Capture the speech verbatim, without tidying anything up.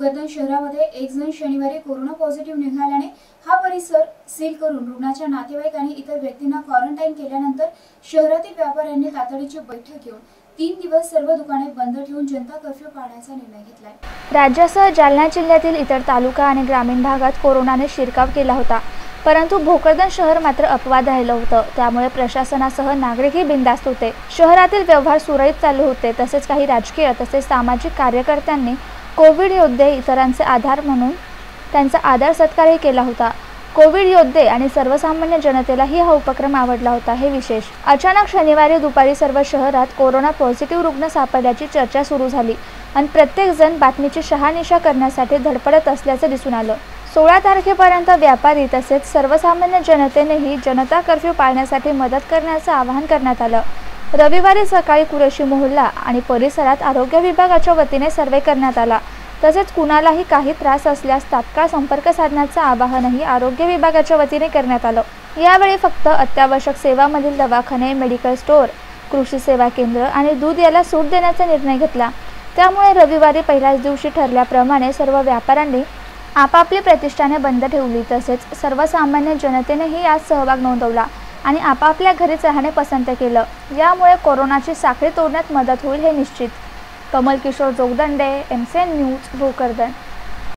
भोकरदन शहरामध्ये एक जण शनिवारी कोरोना पॉझिटिव्ह निघाल्याने हा परिसर सील करून रुग्णाच्या नातेवाईक आणि इतर व्यक्तींना क्वारंटाईन केल्यानंतर शहरातील व्यापाऱ्यांनी तातडीची बैठक घेऊन तीन दिवस सर्व दुकाने बंद ठेवून जनता कर्फ्यू पाळण्याचा निर्णय घेतलाय। राज्यासह जालना जिल्ह्यातील इतर तालुका आणि ग्रामीण भागात कोरोनाने शिरकाव केला होता, परंतु भोकरदन शहर मात्र अपवाद राहिलं होतं। त्यामुळे प्रशासनासह नागरिकही बिनधास्त होते। शहरातील व्यवहार सुरळीत चालू होते। तसेच काही राजकीय तसेच सामाजिक कार्यकर्त्यांनी कोविड योद्धे इतरांचे आधार म्हणून त्यांचा आदर सत्कारही केला होता। कोविड योद्धे आणि सर्वसामान्य जनतेलाही हा उपक्रम आवडला होता। हे विशेष, अचानक शनिवारी दुपारी सर्व शहरात कोरोना पॉझिटिव्ह रुग्ण सापडल्याची चर्चा सुरू झाली आणि प्रत्येक जण बातमीची शहानिशा करण्यासाठी धडपडत असल्याचे दिसून आलं। सोळा तारखेपर्यंत व्यापारी तसेच सर्वसामान्य जनतेनेही जनता कर्फ्यू पाळण्यासाठी मदत करण्याचे आवाहन करण्यात आलं। रविवारी सकाळी कुरेशी मोहल्ला आणि परिसरात आरोग्य विभागाच्या वतीने सर्वे करण्यात आला। तसेच कुणालाही काही त्रास असल्यास तात्काळ संपर्क साधण्याचे आवाहनही आरोग्य विभागाच्या वतीने करण्यात आलं। यावेळी फक्त अत्यावश्यक सेवांमधील दवाखाने, मेडिकल स्टोअर, कृषी सेवा केंद्र आणि दूध याला सूट देण्याचा निर्णय घेतला। त्यामुळे रविवारी पहिल्याच दिवशी ठरल्याप्रमाणे सर्व व्यापाऱ्यांनी आपापली प्रतिष्ठाने बंद ठेवली। तसेच सर्वसामान्य जनतेनेही यात सहभाग नोंदवला आणि आपापल्या घरीच राहणे पसंत केलं। यामुळे कोरोनाची साखळी तोडण्यात मदत होईल हे निश्चित। Kamal Kishor Jogdande, M C N news, Bhokardan.